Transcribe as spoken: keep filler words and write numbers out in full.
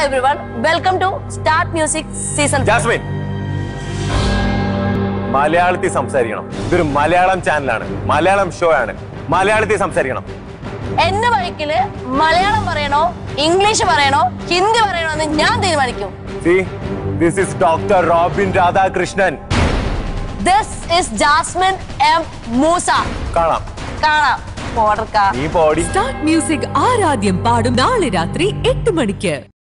everyone, welcome to Start Music Season four. Jasmine, മലയാളത്തിൽ സംസാരിക്കണം. ഇതൊരു മലയാളം ചാനലാണ്, മലയാളം ഷോ ആണ്. മലയാളത്തിൽ സംസാരിക്കണം. എന്റെ ബൈക്കില് മലയാളം പറയണോ, ഇംഗ്ലീഷ് പറയണോ, ഹിന്ദി പറയണോ എന്ന് ഞാൻ തീരുമാനിക്കും. See, this is Doctor Robin Radhakrishnan. This is Jasmine M. Musa. കാണാം. കാണാം. പോടർക്ക. നീ പോടി. സ്റ്റാർട്ട് മ്യൂസിക് ആരാധ്യം പാടും നാളെ രാത്രി എട്ട് മണിക്ക്.